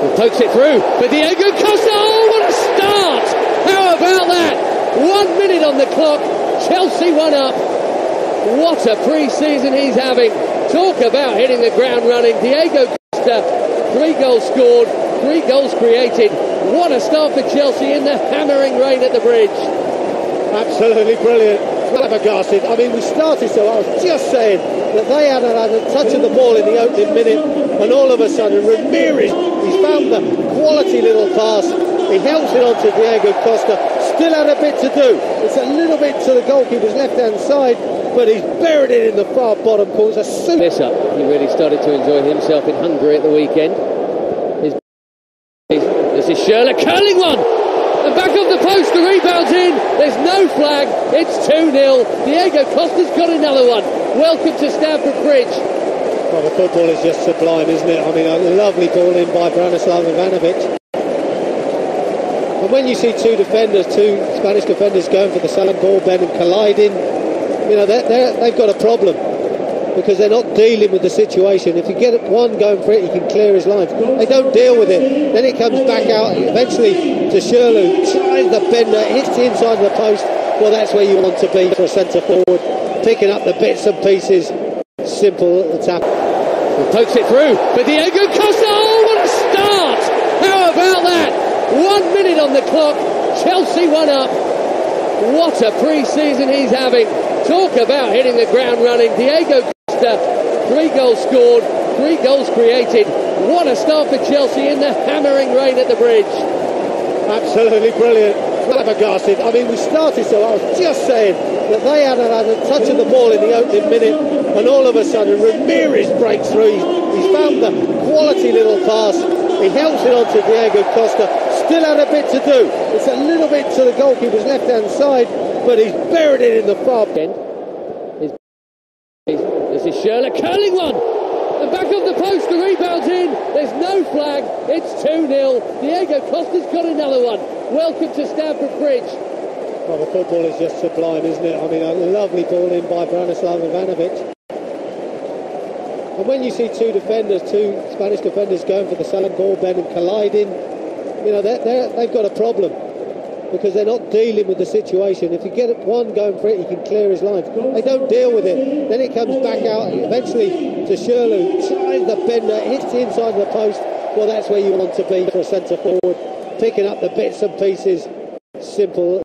Pokes it through for Diego Costa. Oh, what a start! How about that? 1 minute on the clock. Chelsea 1 up. What a pre-season he's having. Talk about hitting the ground running. Diego Costa, 3 goals scored, 3 goals created. What a start for Chelsea in the hammering rain at the Bridge. Absolutely brilliant. Flabbergasted. I mean, we started so I was just saying that they had a touch of the ball in the opening minute, and all of a sudden Ramirez, he's found the quality little pass. He helps it on to Diego Costa. Still had a bit to do. It's a little bit to the goalkeeper's left-hand side, but he's buried it in the far bottom corner. This up. He really started to enjoy himself in Hungary at the weekend. This is Schürrle curling one. And back off the post, the rebound's in. There's no flag. It's 2-0. Diego Costa's got another one. Welcome to Stamford Bridge. Well, the football is just sublime, isn't it? I mean, a lovely ball in by Branislav Ivanovic. And when you see two Spanish defenders going for the Salem ball, Ben, and colliding, you know, they've got a problem because they're not dealing with the situation. If you get one going for it, he can clear his lines. They don't deal with it. Then it comes back out eventually to Schürrle, tries the bender, hits the inside of the post. Well, that's where you want to be for a centre forward, picking up the bits and pieces. Simple tap. Pokes it through for Diego Costa. Oh, what a start! How about that? 1 minute on the clock. Chelsea 1 up. What a pre-season he's having. Talk about hitting the ground running. Diego Costa, 3 goals scored, 3 goals created. What a start for Chelsea in the hammering rain at the Bridge. Absolutely brilliant. Flabbergasted. I mean, we started so I was just saying that they had a touch of the ball in the opening minute, and all of a sudden Ramirez breaks through. He's found the quality little pass. He helps it on to Diego Costa. Still had a bit to do. It's a little bit to the goalkeeper's left-hand side, but he's buried it in the far end. This is Schürrle curling one. And back off the post, the rebound's in. There's no flag. It's 2-0. Diego Costa's got another one. Welcome to Stamford Bridge. Well, the football is just sublime, isn't it? I mean, a lovely ball in by Branislav Ivanovic. And when you see two Spanish defenders going for the Salem ball, Ben, and colliding, you know, they've got a problem because they're not dealing with the situation. If you get one going for it, he can clear his lines. They don't deal with it. Then it comes back out eventually to Schürrle, tries the bender, hits the inside of the post. Well, that's where you want to be for a centre forward, picking up the bits and pieces. Simple.